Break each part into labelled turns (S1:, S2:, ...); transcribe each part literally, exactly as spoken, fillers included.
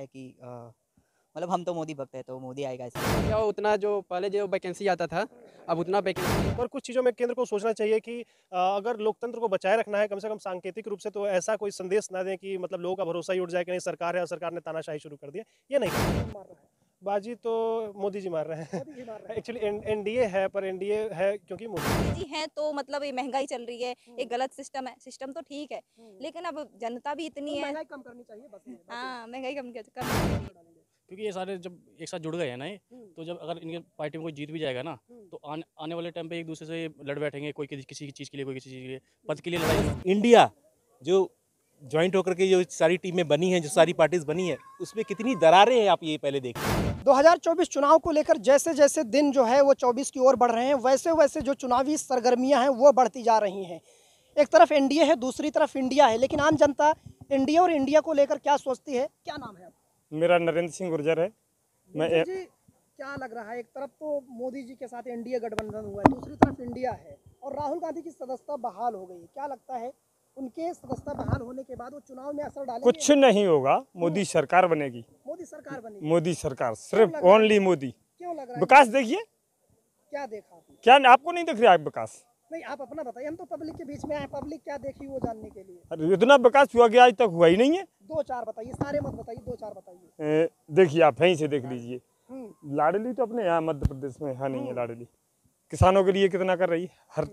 S1: है कि अ, मतलब हम तो मोदी भक्त है तो मोदी आएगा ऐसा।
S2: या उतना जो पहले जो वैकेंसी आता था अब उतना वैकेंसी
S3: और कुछ चीज़ों में केंद्र को सोचना चाहिए कि अ, अगर लोकतंत्र को बचाए रखना है कम से कम सांकेतिक रूप से, तो ऐसा कोई संदेश ना दें कि मतलब लोगों का भरोसा ही उठ जाए कि नहीं सरकार है और सरकार ने तानाशाही शुरू कर दिया। ये नहीं करना है। बाजी तो मोदी जी मार रहे हैं। एक्चुअली एनडीए है, पर एनडीए है क्योंकि मोदी
S4: जी हैं तो मतलब ये महंगाई चल रही है, एक गलत सिस्टम है। सिस्टम तो ठीक है, लेकिन अब जनता भी इतनी है।
S3: महंगाई कम करनी चाहिए बस।
S4: हाँ, महंगाई कम कर- करनी चाहिए।
S5: क्योंकि ये सारे जब एक साथ जुड़ गए हैं ना ये, तो जब अगर इनके पार्टी में कोई जीत भी जाएगा ना, तो आने आने वाले टाइम पे एक दूसरे से लड़ बैठेंगे, कोई किसी किसी चीज़ के लिए, कोई किसी चीज़ के लिए, पद के लिए लड़ाई।
S6: इंडिया जो ज्वाइंट होकर के जो सारी टीमें बनी हैं, जो सारी पार्टीज बनी है, उसमें कितनी दरारें हैं आप ये पहले देखिए।
S7: दो हज़ार चौबीस चुनाव को लेकर जैसे जैसे दिन जो है वो चौबीस की ओर बढ़ रहे हैं, वैसे वैसे जो चुनावी सरगर्मियां हैं वो बढ़ती जा रही हैं। एक तरफ एनडीए है, दूसरी तरफ इंडिया है, लेकिन आम जनता इंडिया और इंडिया को लेकर क्या सोचती है? क्या नाम है आपका?
S3: मेरा नरेंद्र सिंह गुर्जर है। मैं
S7: मोदी जी, क्या लग रहा है, एक तरफ तो मोदी जी के साथ एनडीए गठबंधन हुआ है, दूसरी तरफ इंडिया है और राहुल गांधी की सदस्यता बहाल हो गई है। क्या लगता है उनके सदस्यता बहाल होने के बाद वो चुनाव में असर डालेंगे?
S3: कुछ नहीं होगा, मोदी सरकार बनेगी।
S7: मोदी सरकार बनेगी।
S3: मोदी सरकार, सिर्फ ओनली मोदी।
S7: क्यों लग रहा है?
S3: विकास देखिए,
S7: क्या देखा आपने?
S3: क्या आपको नहीं दिख रहा है विकास?
S7: नहीं, आप अपना बताइए, हम तो पब्लिक के बीच में आए, पब्लिक क्या देखी वो जानने के लिए।
S3: अरे इतना विकास हुआ कि आज तक हुआ ही नहीं है।
S7: दो चार बताइए, सारे मत बताइए, दो चार बताइए।
S3: ए, देखिए आप यहीं से देख लीजिए,
S7: हम्म।
S3: लाडली तो अपने यहाँ मध्य प्रदेश में है नहीं है लाडली। किसानों के लिए कितना कर रही है? हर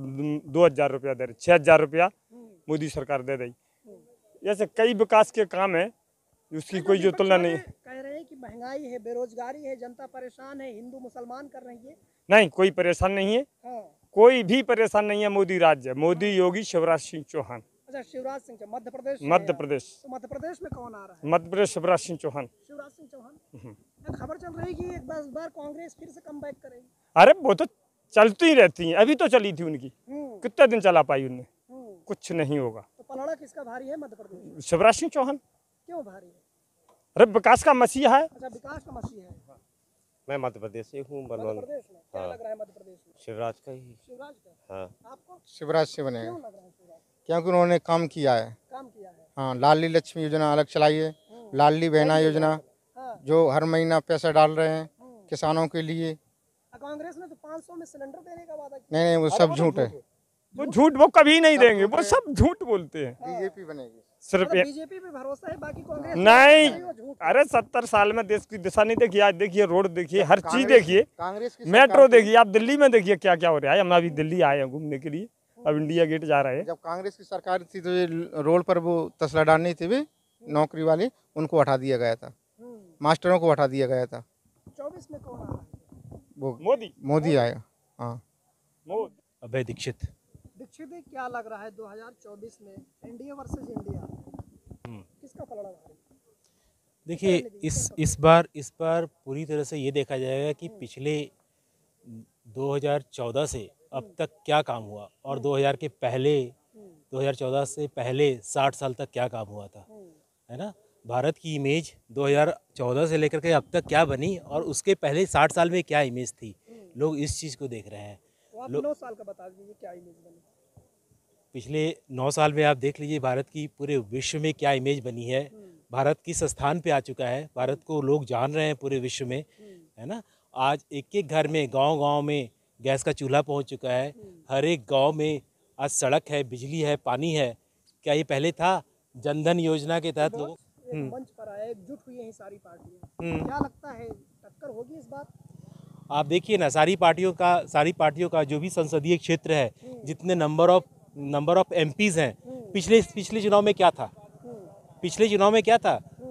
S3: दो हजार रुपया दे रही, छः हजार रुपया मोदी सरकार दे रही। ऐसे कई विकास के काम है उसकी कोई जो तुलना नहीं।
S7: कह रहे हैं कि महंगाई है, बेरोजगारी है, जनता परेशान है, हिंदू मुसलमान कर रही है।
S3: नहीं, कोई परेशान नहीं है।
S7: हाँ।
S3: कोई भी परेशान नहीं है। मोदी राज्य, मोदी योगी शिवराज सिंह चौहान।
S7: अच्छा, शिवराज सिंह चौहान मध्य प्रदेश से
S3: मध्य
S7: है।
S3: प्रदेश।
S7: तो मध्य प्रदेश में कौन आ रहा है?
S3: मध्य प्रदेश शिवराज सिंह चौहान।
S7: शिवराज सिंह चौहान। एक खबर चल रही है कि एक बार इस बार कांग्रेस फिर से कमबैक करेगी।
S3: अरे वो तो चलती ही रहती हैं, अभी तो चली थी उनकी,
S7: हम्म,
S3: कितने दिन चला पाई उनने?
S7: हम्म।
S3: कुछ नहीं होगा।
S7: तो पलड़ा किसका भारी है मध्य प्रदेश में?
S3: शिवराज सिंह चौहान।
S7: क्यों भारी है?
S3: अरे विकास का मसीहा है।
S7: अच्छा, विकास का मसीहा है।
S8: मैं मध्य प्रदेश से हूँ।
S7: मध्य प्रदेश में क्या
S8: हाँ।
S7: लग रहा है मध्य प्रदेश में?
S8: शिवराज का ही।
S7: शिवराज का।
S8: हाँ।
S7: आपको
S9: शिवराज से बनेगा,
S7: क्यों लग रहा है शिवराज?
S9: क्योंकि उन्होंने काम किया है।
S7: काम किया है।
S9: हाँ, लाडली लक्ष्मी योजना अलग चलाई है, लाडली बहना योजना
S7: हाँ।
S9: जो हर महीना पैसा डाल रहे हैं किसानों के लिए।
S7: कांग्रेस ने तो पाँच सौ में सिलेंडर देने का वादा किया।
S9: नहीं नहीं, वो सब झूठ है।
S3: वो झूठ वो कभी नहीं देंगे, वो सब झूठ बोलते हैं।
S9: बीजेपी बनेगी।
S3: सिर्फ
S7: मतलब बीजेपी पे भरोसा है, बाकी कांग्रेस
S3: नहीं।
S7: पे वो झूठ है।
S3: अरे सत्तर साल में देश की दिशा नहीं देखिए, आज देखिए रोड देखिए, हर चीज
S9: कांग्रेस-
S3: देखिए,
S9: कांग्रेस की
S3: मेट्रो
S9: सरकार थी।
S3: देखिए, आप दिल्ली में देखिए क्या क्या हो रहा है। हम अभी दिल्ली आए हैं घूमने के लिए, अब इंडिया गेट जा रहे हैं।
S9: जब कांग्रेस की सरकार थी तो ये रोड पर वो तसला डालनी थी भी नौकरी वाले, उनको हटा दिया गया था, मास्टरों को हटा दिया गया था।
S7: चौबीस में कौन आ रहा है?
S9: वो
S3: मोदी
S9: मोदी आएगा। हाँ,
S3: मोदी
S6: अभय दीक्षित।
S7: दीक्षित जी, क्या लग रहा है दो हज़ार चौबीस में एनडीए वर्सेस इंडिया किसका पलड़ा भारी?
S6: देखिए इस इस बार इस बार पूरी तरह से ये देखा जाएगा कि पिछले दो हज़ार चौदह से अब तक क्या काम हुआ और दो हज़ार के पहले दो हज़ार चौदह से पहले साठ साल तक क्या काम हुआ था, है ना। भारत की इमेज दो हज़ार चौदह से लेकर के अब तक क्या बनी और उसके पहले साठ साल में क्या इमेज थी, लोग इस चीज़ को देख रहे हैं।
S7: तो आप
S6: लो-
S7: नौ साल का बता दीजिए क्या इमेज बनी?
S6: पिछले नौ साल में आप देख लीजिए भारत की पूरे विश्व में क्या इमेज बनी है। भारत किस स्थान पे आ चुका है, भारत को लोग जान रहे हैं पूरे विश्व में, है ना। आज एक एक घर में, गांव-गांव में गैस का चूल्हा पहुंच चुका है, हर एक गांव में आज सड़क है, बिजली है, पानी है। क्या ये पहले था? जनधन योजना के तहत लोग
S7: एक मंच पर आए, एकजुट हुई हैं सारी पार्टियां। क्या लगता है टक्कर होगी इस बार?
S6: आप देखिए ना, सारी पार्टियों का सारी पार्टियों का जो भी संसदीय क्षेत्र है, जितने number of number of MPs हैं, पिछले पिछले चुनाव में क्या था पिछले चुनाव में क्या था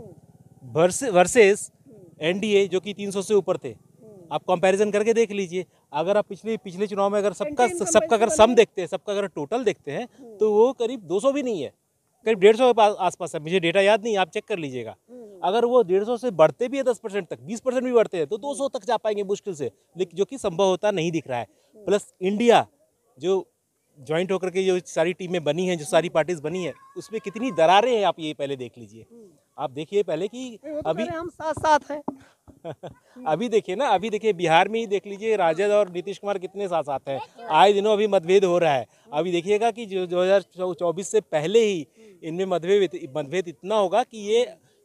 S6: वर्सेस एनडीए जो कि तीन सौ से ऊपर थे। आप कंपैरिजन करके देख लीजिए। अगर आप पिछले पिछले चुनाव में अगर सबका सबका अगर सम देखते हैं, सबका अगर टोटल देखते हैं, तो वो करीब दो सौ भी नहीं है, करीब डेढ़ सौ के आसपास है। मुझे डेटा याद नहीं, आप चेक कर लीजिएगा। अगर वो डेढ़ सौ से बढ़ते भी है दस परसेंट तक, बीस परसेंट भी बढ़ते हैं, तो दो सौ तक जा पाएंगे मुश्किल से, लेकिन जो कि संभव होता नहीं दिख रहा है। प्लस इंडिया जो ज्वाइंट होकर के जो सारी टीमें बनी हैं, जो सारी पार्टीज बनी है, उसमें कितनी दरारें हैं आप ये पहले देख लीजिए। आप देखिए पहले कि अभी
S7: हम साथ साथ हैं।
S6: अभी देखिए ना, अभी देखिए बिहार में ही देख लीजिए, राजद और नीतीश कुमार कितने साथ साथ हैं। आए दिनों अभी मतभेद हो रहा है। अभी देखिएगा कि जो दो हज़ार चौबीस से पहले ही इनमें मतभेद मतभेद इतना होगा कि ये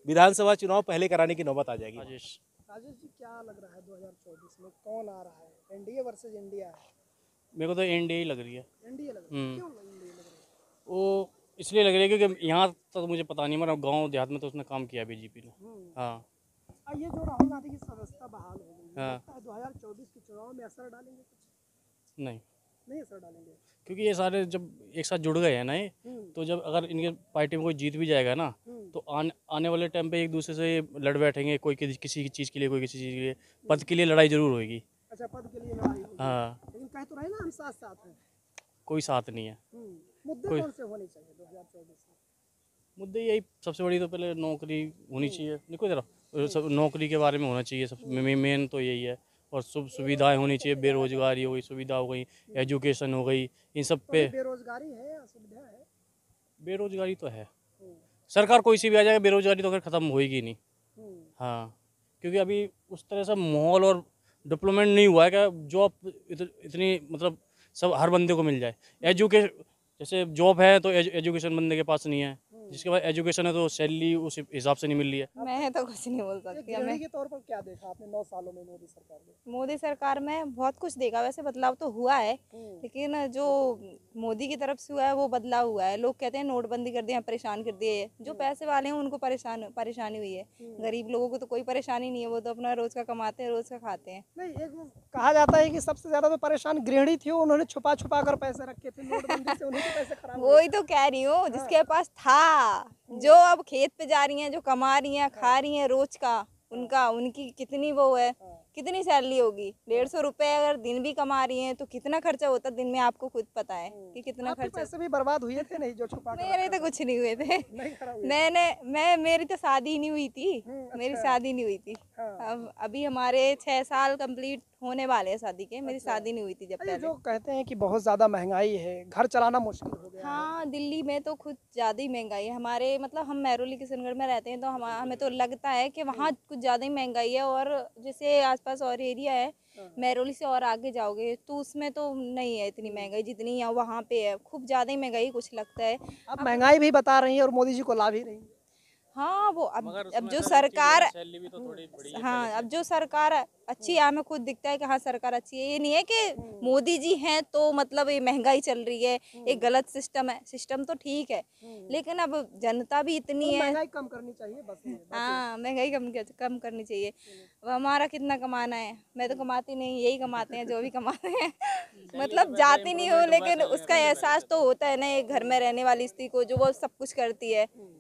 S6: विधानसभा चुनाव पहले कराने की नौबत आ जाएगी।
S5: राजेश
S7: राजेश जी, क्या लग रहा है दो हज़ार चौबीस में कौन आ रहा है? एनडीए वर्सेस इंडिया है।
S5: मेरे को तो एनडीए ही लग रही है।
S7: एनडीए लग रहा है। क्यों एनडीए लग रहा है?
S5: वो इसलिए लग रही है क्योंकि यहाँ तक तो मुझे पता नहीं, मगर गांव देहात में तो उसने काम किया बीजेपी ने। हाँ
S7: और ये जो राहुल गांधी की सदस्यता बहाल हो गई है,
S5: हाँ।
S7: लगता है दो हज़ार चौबीस के चुनाव में असर डालेंगे? कुछ
S5: नहीं,
S7: नहीं असर डालेंगे।
S5: क्योंकि ये सारे जब एक साथ जुड़ गए हैं ना, ये तो जब अगर इनके पार्टी में कोई जीत भी जाएगा ना, तो आने आने वाले टाइम पे एक दूसरे से लड़ बैठेंगे, कोई किसी किसी चीज़ के लिए, कोई किसी चीज़ के लिए, पद के लिए लड़ाई जरूर होगी।
S7: अच्छा, पद के लिए लड़ाई होगी।
S5: हाँ,
S7: लेकिन कह तो रहे ना हम साथ साथ हैं।
S5: कोई साथ नहीं है।
S7: मुद्दे
S5: कोई-
S7: कौन से होने चाहिए दो हज़ार चौबीस में?
S5: मुद्दे यही सबसे बड़ी तो पहले नौकरी होनी चाहिए। देखो जरा, सब नौकरी के बारे में होना चाहिए, सब मेन तो यही है। और सुख सुविधाएं होनी चाहिए, बेरोजगारी हो गई, सुविधा हो गई, एजुकेशन हो गई, इन सब पे।
S7: बेरोजगारी है, असुविधा है।
S5: बेरोजगारी तो है, सरकार कोई सी भी आ जाएगा, बेरोजगारी तो खैर ख़त्म होएगी नहीं। हाँ, क्योंकि अभी उस तरह से माहौल और डेवलपमेंट नहीं हुआ है कि जॉब इत, इतनी मतलब सब हर बंदे को मिल जाए। एजुकेशन जैसे जॉब है तो एज, एजुकेशन बंदे के पास नहीं है, जिसके पास एजुकेशन है तो सैलरी उस हिसाब से नहीं मिल रही है।
S4: मैं तो कुछ नहीं बोल सकती।
S7: गृहिणी
S4: हमें
S7: के तौर पर क्या देखा आपने नौ सालों में मोदी सरकार में?
S4: मोदी सरकार में बहुत कुछ देखा, वैसे बदलाव तो हुआ है, लेकिन जो मोदी की तरफ से हुआ है वो बदलाव हुआ है। लोग कहते हैं नोटबंदी कर दिया, परेशान कर दिए। जो पैसे वाले हैं उनको परेशान परेशानी हुई है, गरीब लोगों को तो कोई परेशानी नहीं है, वो तो अपना रोज का कमाते हैं, रोज का खाते हैं।
S7: नहीं, एक वो कहा जाता है कि सबसे ज्यादा तो परेशान गृहिणी थी, उन्होंने छुपा छुपा कर पैसे रखे थे नोटबंदी से, उन्हीं के पैसे खराब हो गए।
S4: वही तो कह रही हूँ, जिसके पास था, जो अब खेत पे जा रही हैं, जो कमा रही हैं, खा रही हैं रोज का, उनका उनकी कितनी वो है, कितनी सैलरी होगी? डेढ़ सौ रुपए अगर दिन भी कमा रही हैं तो कितना खर्चा होता दिन में, आपको खुद पता है कि कितना
S7: आपके
S4: खर्चा।
S7: पैसे भी बर्बाद हुए थे नहीं जो छुपा कर
S4: मेरे
S7: रखा
S4: तो कुछ नहीं हुए थे।
S7: था? नहीं खराब हुए?
S4: मैंने मैं मेरी तो शादी ही नहीं हुई थी।
S7: हम्म,
S4: मेरी
S7: अच्छा।
S4: शादी नहीं हुई थी।
S7: हाँ।
S4: अब अभी हमारे छह साल कंप्लीट होने वाले हैं शादी के। मेरी शादी नहीं हुई थी जब
S7: अरे,
S4: पहले।
S7: जो कहते हैं कि बहुत ज्यादा महंगाई है, घर चलाना मुश्किल हो गया है।
S4: हाँ, दिल्ली में तो खुद ज़्यादा ही महंगाई है। हमारे मतलब हम महरौली किशनगढ़ में रहते हैं, तो हम हमें तो लगता है कि वहाँ कुछ ज़्यादा ही महंगाई है। और जैसे आसपास और एरिया है, महरौली से और आगे जाओगे तो उसमें तो नहीं है इतनी महंगाई जितनी यहाँ वहाँ पे है। खूब ज़्यादा ही महंगाई कुछ लगता है।
S7: आप महंगाई भी बता रही हैं और मोदी जी को ला भी रही हैं।
S4: हाँ, वो अब
S5: मगर
S4: अब
S5: उसमें
S4: जो
S5: सर एक चीज़ है
S4: सरकार
S5: ना, सैलरी भी तो थोड़ी बड़ी है
S4: हाँ
S5: पहले
S4: अब जो सरकार अच्छी है, हमें खुद दिखता है कि हाँ सरकार अच्छी है। ये नहीं है कि मोदी जी हैं तो मतलब ये महंगाई चल रही है, एक गलत सिस्टम है। सिस्टम तो ठीक है, लेकिन अब जनता भी इतनी
S7: तो
S4: है।
S7: महंगाई कम करनी चाहिए बस ये, बस
S4: हाँ, महंगाई कम कर- कम करनी चाहिए। अब हमारा कितना कमाना है? मैं तो कमाती नहीं, यही कमाते हैं जो भी कमाते हैं। मतलब जाती नहीं हूँ, लेकिन उसका एहसास तो होता है ना एक घर में रहने वाली स्त्री को, जो वो सब कुछ करती है।
S7: ये।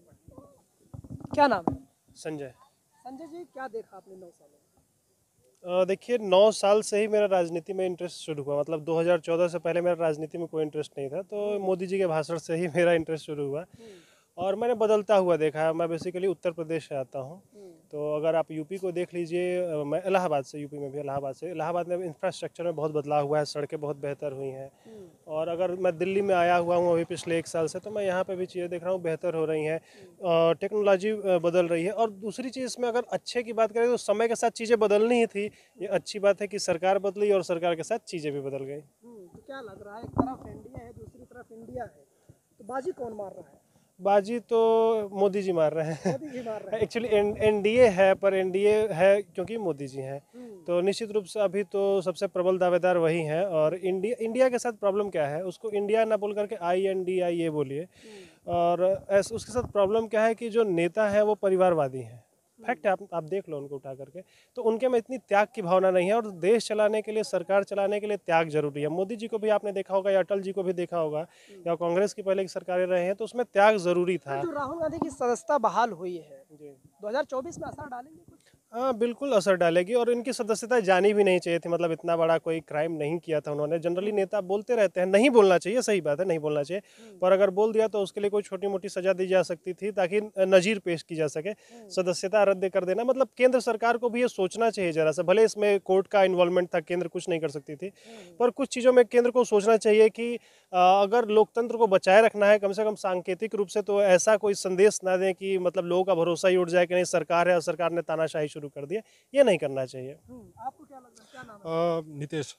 S7: क्या नाम है?
S3: संजय।
S7: संजय जी, क्या देखा आपने नौ सालों में?
S3: अ, देखिए, नौ साल से ही मेरा राजनीति में इंटरेस्ट शुरू हुआ। मतलब दो हज़ार चौदह से पहले मेरा राजनीति में कोई इंटरेस्ट नहीं था, तो मोदी जी के भाषण से ही मेरा इंटरेस्ट शुरू हुआ और मैंने बदलता हुआ देखा है। मैं बेसिकली उत्तर प्रदेश से आता हूँ, तो अगर आप यूपी को देख लीजिए, अ, मैं इलाहाबाद से, यूपी में भी इलाहाबाद से। इलाहाबाद में इंफ्रास्ट्रक्चर में बहुत बदलाव हुआ है, सड़कें बहुत बेहतर हुई हैं। और अगर मैं दिल्ली में आया हुआ हूँ अभी पिछले एक साल से, तो मैं यहाँ पे भी चीज़ें देख रहा हूँ बेहतर हो रही हैं, टेक्नोलॉजी बदल रही है। और दूसरी चीज़ इसमें अगर अच्छे की बात करें तो समय के साथ चीज़ें बदलनी ही थी। ये अच्छी बात है कि सरकार बदली और सरकार के साथ चीज़ें भी बदल गई।
S7: तो क्या लग रहा है, एक तरफ एनडीए है, दूसरी तरफ इंडिया है, तो बाजी कौन मार रहा है?
S3: बाजी तो मोदी जी मार रहे हैं।
S7: मोदी जी मार रहे हैं।
S3: एक्चुअली एनडीए है, पर एनडीए है क्योंकि मोदी जी हैं, तो निश्चित रूप से अभी तो सबसे प्रबल दावेदार वही हैं। और इंडिया इंडिया के साथ प्रॉब्लम क्या है, उसको इंडिया ना बोल करके आई एन डी आई ये बोलिए। और ऐस उसके साथ प्रॉब्लम क्या है कि जो नेता है वो परिवारवादी हैं। फैक्ट है, आप आप देख लो उनको उठा करके, तो उनके में इतनी त्याग की भावना नहीं है। और देश चलाने के लिए, सरकार चलाने के लिए त्याग जरूरी है। मोदी जी को भी आपने देखा होगा, या अटल जी को भी देखा होगा, या कांग्रेस की पहले की सरकारें रहे हैं, तो उसमें त्याग जरूरी था।
S7: जो राहुल गांधी की सदस्यता बहाल हुई है, दो हज़ार चौबीस में असर डालेंगे कुछ?
S3: हाँ, बिल्कुल असर डालेगी। और इनकी सदस्यता जानी भी नहीं चाहिए थी। मतलब इतना बड़ा कोई क्राइम नहीं किया था उन्होंने। जनरली नेता बोलते रहते हैं, नहीं बोलना चाहिए, सही बात है, नहीं बोलना चाहिए, पर अगर बोल दिया तो उसके लिए कोई छोटी मोटी सजा दी जा सकती थी ताकि नज़ीर पेश की जा सके। सदस्यता रद्द कर देना, मतलब केंद्र सरकार को भी ये सोचना चाहिए जरा सा। भले इसमें कोर्ट का इन्वॉल्वमेंट था, केंद्र कुछ नहीं कर सकती थी, पर कुछ चीज़ों में केंद्र को सोचना चाहिए कि अगर लोकतंत्र को बचाए रखना है, कम से कम सांकेतिक रूप से तो ऐसा कोई संदेश ना दें कि मतलब लोगों का भरोसा ही उठ जाए कि नहीं सरकार है और सरकार ने तानाशाही शुरू कर दी है। ये नहीं करना चाहिए।
S7: आपको क्या लग रहा है, क्या नाम है?
S10: नितेश।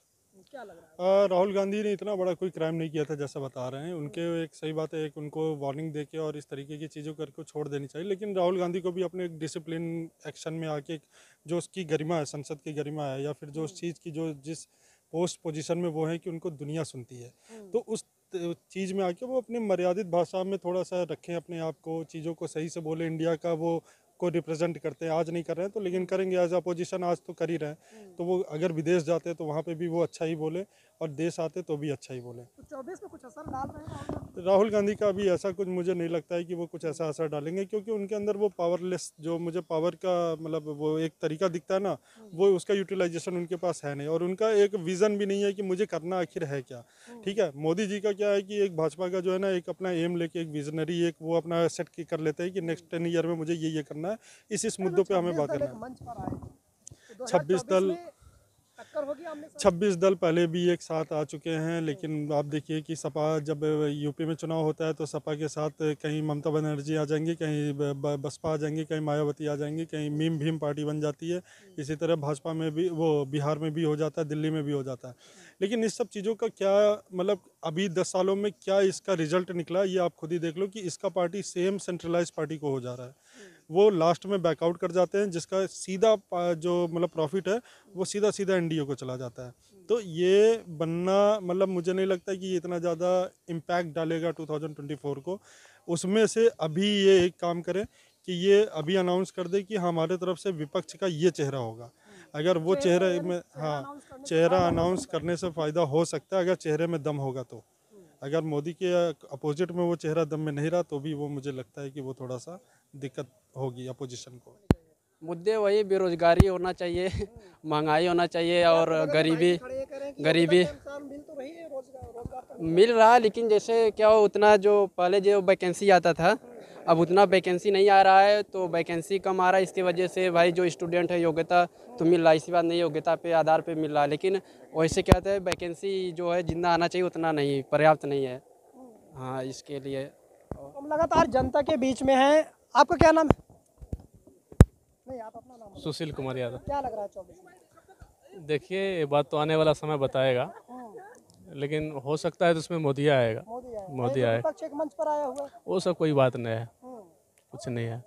S7: क्या लग रहा है?
S10: आ, राहुल गांधी ने इतना बड़ा कोई क्राइम नहीं किया था जैसा बता रहे हैं उनके। एक सही बात है, एक उनको वार्निंग देके और इस तरीके की चीज़ों करके छोड़ देनी चाहिए, लेकिन राहुल गांधी को भी अपने डिसिप्लिन एक्शन में आके जो उसकी गरिमा है, संसद की गरिमा है, या फिर जो उस चीज़ की जो जिस पोस्ट पोजीशन में वो है कि उनको दुनिया सुनती है, तो उस चीज़ में आके वो अपनी मर्यादित भाषा में थोड़ा सा रखें अपने आप को, चीज़ों को सही से बोले। इंडिया का वो को रिप्रेजेंट करते हैं, आज नहीं कर रहे हैं तो लेकिन करेंगे एज अपोजिशन, आज तो कर ही रहे हैं। तो वो अगर विदेश जाते हैं तो वहाँ पे भी वो अच्छा ही बोले, और देश आते तो भी अच्छा ही बोले।
S7: तो चौबीस में कुछ असर डाल रहे हैं?
S10: राहुल गांधी का भी ऐसा कुछ मुझे नहीं लगता है कि वो कुछ ऐसा असर डालेंगे, क्योंकि उनके अंदर वो पावरलेस, जो मुझे पावर का मतलब वो एक तरीका दिखता है ना, वो उसका यूटिलाइजेशन उनके पास है नहीं, और उनका एक विज़न भी नहीं है कि मुझे करना आखिर है क्या। ठीक है, मोदी जी का क्या है कि एक भाजपा का जो है ना, एक अपना एम लेके, एक विजनरी एक वो अपना सेट कर लेते हैं कि नेक्स्ट टेन ईयर में मुझे ये ये करना है, इस इस मुद्दों पे हमें बात करना है।
S7: मंच पर आए
S10: छब्बीस दल
S7: टक्कर होगी आमने सामने?
S10: छब्बीस दल पहले भी एक साथ आ चुके हैं, लेकिन आप देखिए कि सपा, जब यूपी में चुनाव होता है तो सपा के साथ कहीं ममता बनर्जी आ जाएंगी, कहीं बसपा आ जाएंगी, कहीं मायावती आ जाएंगी, कहीं मीम भीम पार्टी बन जाती है। इसी तरह भाजपा में भी, वो बिहार में भी हो जाता है, दिल्ली में भी हो जाता है। लेकिन इस सब चीज़ों का क्या मतलब, अभी दस सालों में क्या इसका रिजल्ट निकला, ये आप खुद ही देख लो कि इसका पार्टी सेम सेंट्रलाइज पार्टी को हो जा रहा है। वो लास्ट में बैकआउट कर जाते हैं, जिसका सीधा जो मतलब प्रॉफिट है वो सीधा सीधा एनडीए को चला जाता है। तो ये बनना मतलब मुझे नहीं लगता कि ये इतना ज़्यादा इम्पैक्ट डालेगा टू थाउजेंड ट्वेंटी फोर को। उसमें से अभी ये एक काम करें कि ये अभी अनाउंस कर दे कि हमारे तरफ से विपक्ष का ये चेहरा होगा। अगर वो चेहरे में, हाँ, चेहरा अनाउंस करने से फ़ायदा हो सकता है अगर चेहरे में दम होगा तो। अगर मोदी के अपोजिट में वो चेहरा दम में नहीं रहा तो भी वो मुझे लगता है कि वो थोड़ा सा दिक्कत होगी अपोजिशन को।
S2: मुद्दे वही बेरोजगारी होना चाहिए, महंगाई होना चाहिए, और गरीबी गरीबी मिल रहा है, लेकिन जैसे क्या हो, उतना जो पहले जो वैकेंसी आता था अब उतना वैकेंसी नहीं आ रहा है, तो वैकेंसी कम आ रहा है। इसकी वजह से भाई जो स्टूडेंट है योग्यता तो मिल रहा है, इसी बात नहीं योग्यता पे आधार पे मिल रहा है, लेकिन वैसे क्या है वैकेंसी जो है जितना आना चाहिए उतना नहीं, पर्याप्त नहीं है। हाँ, इसके लिए
S7: हम लगातार जनता के बीच में हैं। आपका क्या नाम है? नहीं, आप अपना नाम बताइए।
S11: सुशील कुमार यादव।
S7: क्या लग रहा है चौबीस में?
S11: देखिए, ये बात तो आने वाला समय बताएगा, लेकिन हो सकता है तो उसमें मोदी आएगा।
S7: मोदी आए,
S11: मोदी आए,
S7: विपक्ष एक मंच पर आया हुआ है।
S11: वो सब कोई बात नहीं है, कुछ नहीं है।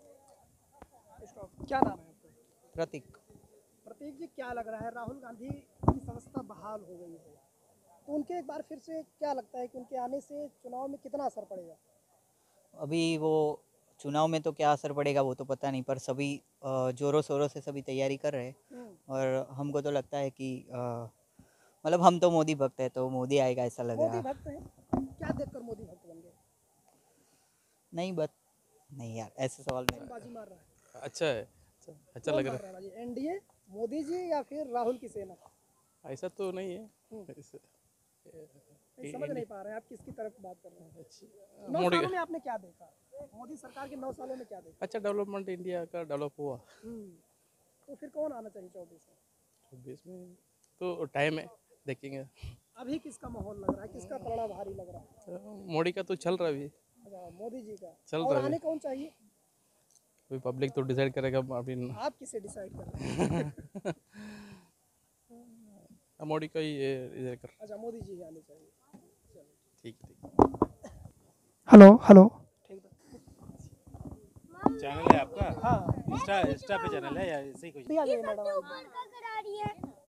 S7: क्या नाम है आपका?
S1: प्रतीक।
S7: प्रतीक जी, क्या लग रहा है, राहुल गांधी की संस्था बहाल हो गई है, तो उनके एक बार फिर से क्या लगता है कि उनके आने से चुनाव में कितना असर पड़ेगा?
S1: अभी वो चुनाव में तो क्या असर पड़ेगा वो तो पता नहीं, पर सभी जोरों शोरों से सभी तैयारी कर रहे हैं, और हमको तो लगता है कि मतलब हम तो मोदी भक्त है तो मोदी आएगा ऐसा लग रहा है।
S7: मोदी भक्त हैं? क्या देखकर मोदी भक्त बन गए?
S1: नहीं बत नहीं यार, ऐसे सवाल नहीं।
S7: बाजी मार रहा है?
S11: अच्छा है, अच्छा, अच्छा लग रहा है।
S7: एनडीए, मोदी जी या फिर राहुल की सेना?
S11: ऐसा तो नहीं है,
S7: समझ नहीं पा रहे हैं आप किसकी तरफ बात कर रहे हैं।
S11: अच्छा,
S7: नौ सालों में आपने क्या देखा, मोदी सरकार के नौ सालों में क्या देखा?
S11: अच्छा, डेवलपमेंट इंडिया का डेवलप हुआ।
S7: तो फिर कौन आना चाहिए चौबीस में?
S11: चौबीस में तो टाइम है, देखेंगे।
S7: अभी किसका माहौल लग रहा है, किसका पलड़ा भारी लग रहा है?
S11: मोदी का तो चल रहा है अभी।
S7: अच्छा, मोदी जी का
S11: चल
S7: और
S11: रहा है।
S7: आने कौन चाहिए?
S11: कोई पब्लिक तो डिसाइड करेगा अभी।
S7: आप किसे डिसाइड कर रहे हैं?
S11: मोदी का ही इधर कर।
S7: अच्छा, मोदी जी ही आने चाहिए।
S11: ठीक ठीक।
S7: हेलो हेलो,
S6: चैनल है आपका? हाँ, इंस्टा इंस्टा पे चैनल है या ऐसे ही कुछ?
S7: मैडम